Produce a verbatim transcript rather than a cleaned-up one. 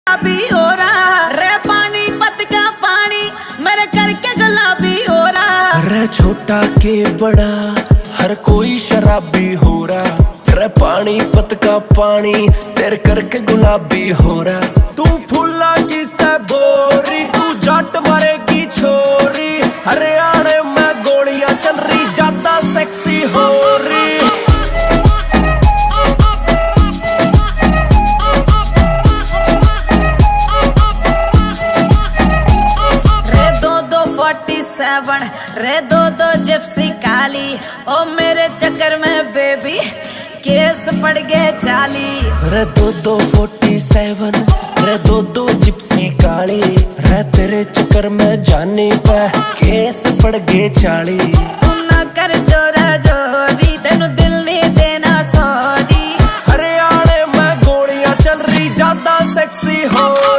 गुलाबी हो रहा रे, पानी पत का पानी मेरे करके गुलाबी हो रहा रे, छोटा के बड़ा हर कोई शराबी हो रहा रे, पानी पत का पानी तेरे करके गुलाबी हो रहा। तू फूला की से बोरी, तू जट मारेगी छोरी, हरियाणे में गोलियां चल रही, ज्यादा सेक्सी हो रही। सेवन रे दो दो जिप्सी काली, ओ मेरे चक्कर में बेबी केस पड़ गए चाली रे, दो दो फोर्टी सेवन रे, दो दो जिप्सी काली रे, तेरे चक्कर में जाने पे केस पड़ गए चाली। तू ना कर जोरा जोरी, तेनू दिल नहीं देना सॉरी, हरियाणे में गोलियां चल रही, ज्यादा सेक्सी हो